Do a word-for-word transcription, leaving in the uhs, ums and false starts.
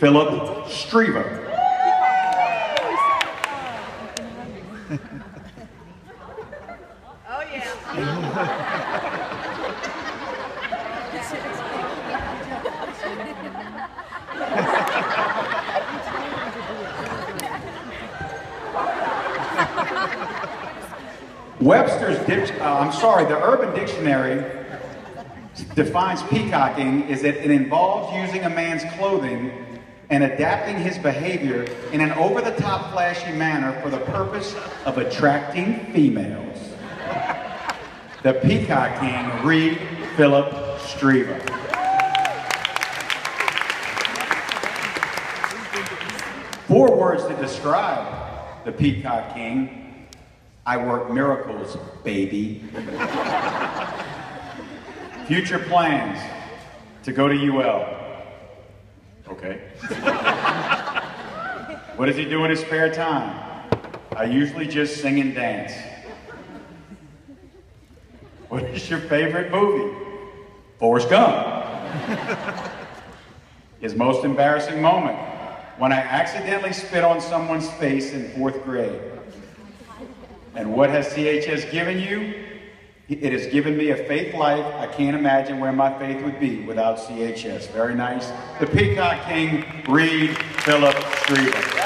Philip Striever. Oh yeah. Webster's, dic- uh, I'm sorry, the Urban Dictionary defines peacocking as that it involves using a man's clothing and adapting his behavior in an over-the-top flashy manner for the purpose of attracting females. The Peacock King, Reed Philip Striever. Four words to describe the Peacock King. I work miracles, baby. Future plans to go to U L. Okay. What does he do in his spare time? I usually just sing and dance. What is your favorite movie? Forrest Gump. His most embarrassing moment? When I accidentally spit on someone's face in fourth grade. And what has C H S given you? It has given me a faith life. I can't imagine where my faith would be without C H S. Very nice. The Peacock King, Reed Philip Striever.